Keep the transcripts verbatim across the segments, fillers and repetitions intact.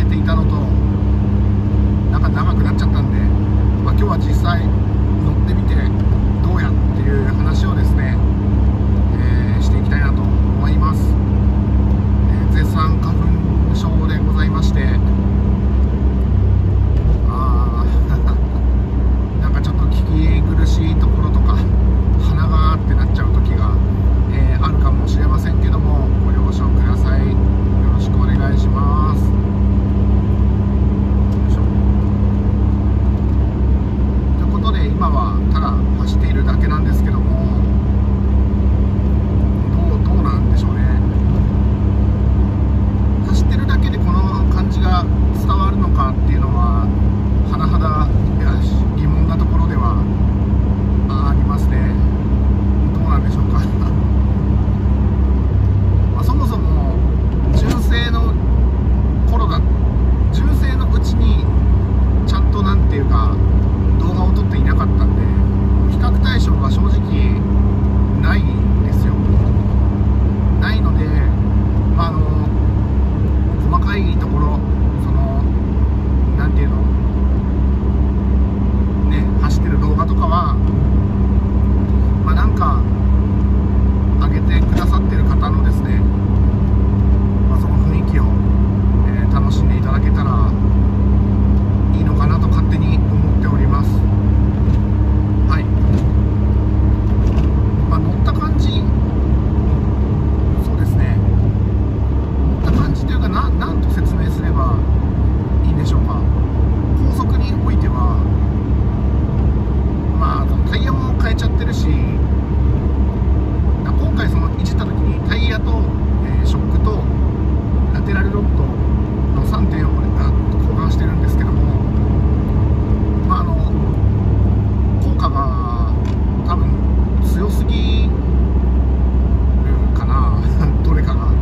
っていたのと、なんか長くなっちゃったんで、まあ、今日は実際乗ってみてどうやっていう話をですね、えー、していきたいなと思います。えー、絶賛花粉症でございまして、あなんかちょっと聞き苦しいところとか鼻がーってなっちゃう時が、えー、あるかもしれませんけども、ご了承ください。よろしくお願いします。ということで、今はただ走っているだけなんですけども、どう、どうなんでしょうね。走ってるだけでこの感じが伝わるのかっていうのは甚だ疑問なところではありますね。どうなんでしょうか。まあそもそも純正の頃だ純正のうちにちゃんとなんていうか動画を撮っていなかったんで、比較対象が正直ないんですよ。ないので、まあ、あの細かいところ、そのなんていうのね、走ってる動画とかはまあなんか上げてくださってる方のですね、まあ、その雰囲気を、えー、楽しんでいただけたらいいのかなと勝手に思っております。はい。まあ乗った感じ、そうですね、乗った感じというか、な、なんと説明すればいいんでしょうか。高速においてはまあタイヤも変えちゃってるし、今回そのいじった時にタイヤと、えー、ショックとラテラルロッドのさんてんを交換してるんですけども、まああの効果が多分強すぎるかなどれかが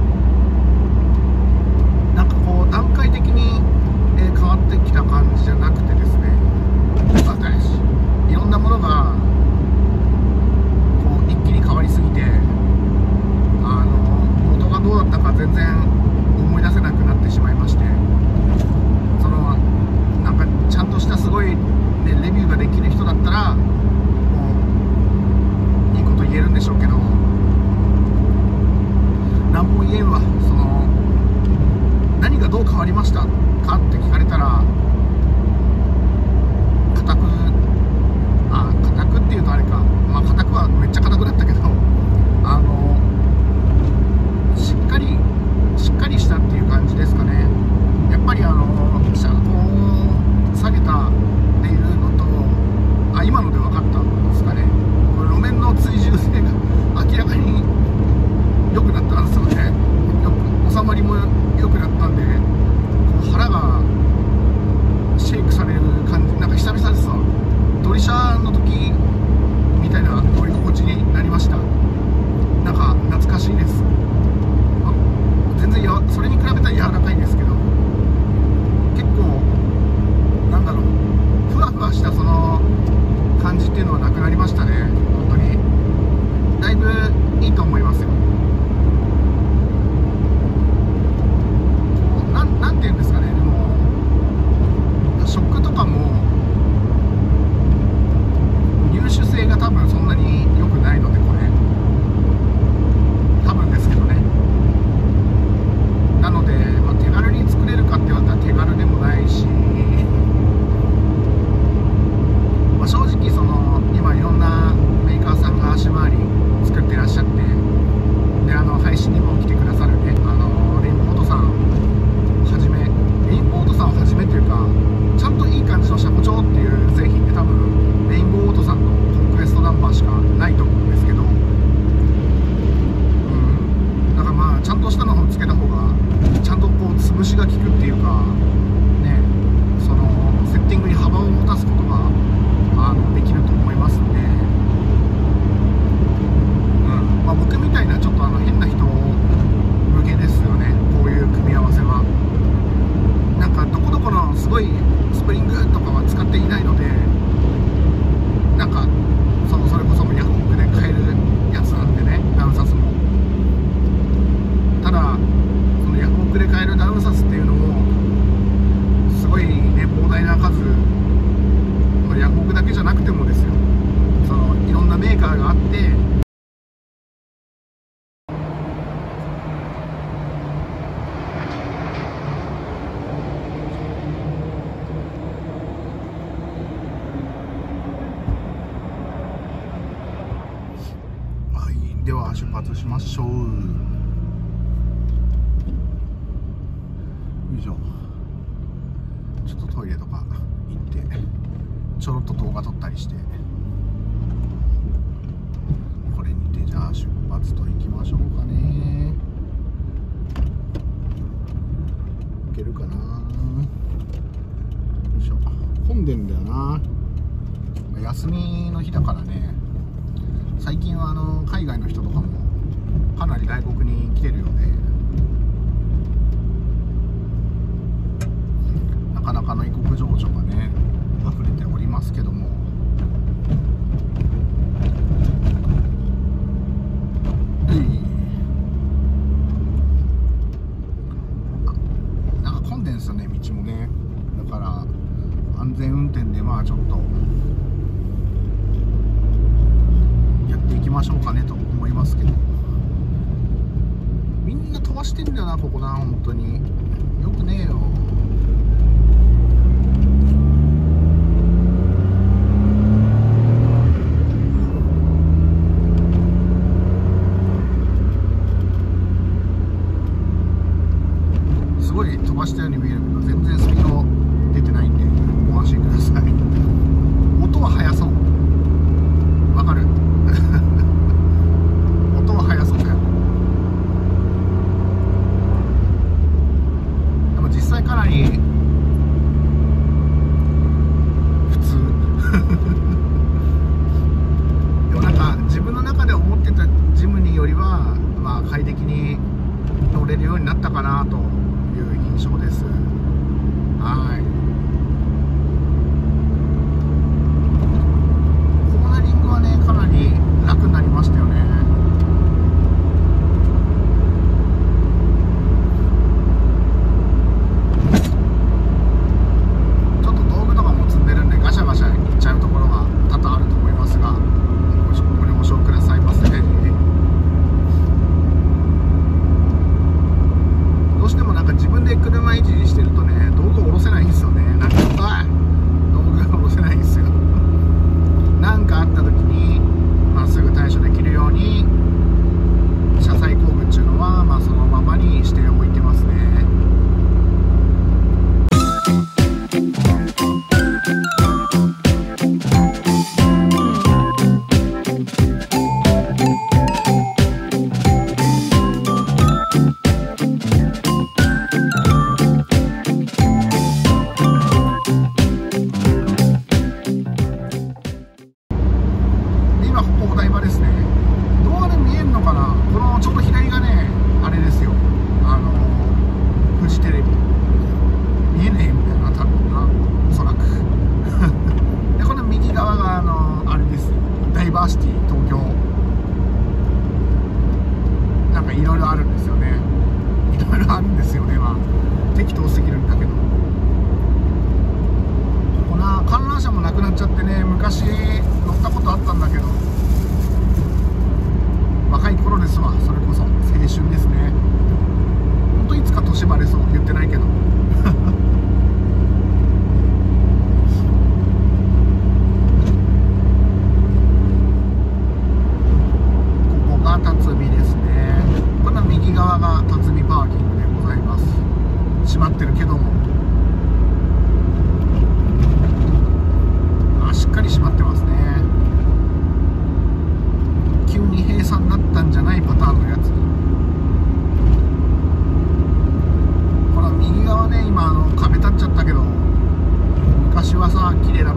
なんかこう段階的に、えー、変わってきた感じじゃなくてですね、いろんなものがこう一気に変わりすぎて、あの元がどうだったか全然思い出せなくなってしまいまして、そのなんかちゃんとしたすごい、ね、レビューができる人だったらもういいこと言えるんでしょうけど、何も言えんわ。その何がどう変わりましたかって聞かれたら、固くあ硬くっていうとあれか、まあ硬くはめっちゃ硬くだったけど、あのしっかりしっかりしたっていう感じですかね。やっぱりあの車高を下げたっていうのと、あ今ので分かったんですかね、これ路面の追従性が明らかに良くなったんですよね。よく収まりも良くなったんで、こう腹がシェイクされる感じ、なんか久々ですわ。ドリシャの時みたいな乗り心地になりました。なんか懐かしいです。全然やそれに比べたら柔らかいんですけど、結構なんだろう、ふわふわしたその感じっていうのはなくなりましたね。本当にだいぶいいと思いますよ。こうなん、なんていうんですかね、でもショックとかも入手性が多分そんなに良くないので、これ多分ですけどね。なので、まあ、手軽に作れるかって言われたら手軽でもないし、まあ、正直その今いろんなメーカーさんが足回り作ってらっしゃって、であの配信にも来てくださるね、あのレインボーオートさんはじめレインボーオートさんをはじめというか、ちゃんといい感じの車庫帳っていう製品って多分レインボーオートさんのコンクエストナンバーしかないと思うんですけど、うん、だからまあちゃんとしたのをつけた方がちゃんとこう潰しが効くっていうかね、そのセッティングに幅を持たすことがあのできると思いますんで、うんまあ、僕みたいなちょっとあの変な人向けですよね、こういう組み合わせは。なんかどこどこのすごいスプリングとかは使っていないので、なんかそのそれこそヤフオクで買えるやつなんでね、ダウンサスも。ただそのヤフオクで買えるダウンサスっていうのもごいね膨大な数、まあ、ヤフオクだけじゃなくてもですよ、そのいろんなメーカーがあって、では出発しましょう。よいしょ。ちょっとトイレとか行ってちょろっと動画撮ったりして、これにてじゃあ出発と行きましょうかね。行けるかな。よいしょ。混んでんだよな。休みの日だからね。最近はあの海外の人とかもかなり外国に来てるようで、なかなかの異国情緒がね溢れておりますけども、えいなんか混んでんすよね、道もね。だから安全運転でまあちょっとやっていきましょうかねと思いますけど、みんな飛ばしてんだよなここな。本当によくねえよ。すごい飛ばしたように見えるけど全然スピード出てないんでご安心ください。音は速そう、わかる音は速そうだよ。でも実際かなり普通でもなんか自分の中で思ってたジムニーよりはまあ快適に乗れるようになったかなという印象です。はい。コーナリングはねかなり楽になりましたよね。ちょっと道具とかも積んでるんでガシャガシャいっちゃうところが多々あると思いますが、ご了承くださいませ。どうしてもなんか自分で車いじりしてるとね道具下ろせないんですよね。なんか道具が下ろせないんですよ。なんかあった時にまあ、すぐ対処できるように車載工具っていうのは、まあ、そのままにしておいてますね。いろいろあるんですよね。いろいろあるんですよね。まあ適当すぎるんだけど、こんな観覧車もなくなっちゃってね、昔乗ったことあったんだけど、若い頃ですわ。それこそ青春ですね。ほんといつか年バレそう、言ってないけど辰巳ですね。この右側が辰巳パーキングでございます。閉まってるけども、あ、しっかり閉まってますね。急に閉鎖になったんじゃないパターンのやつ。この右側ね、今あの壁立っちゃったけど、昔はさ綺麗だ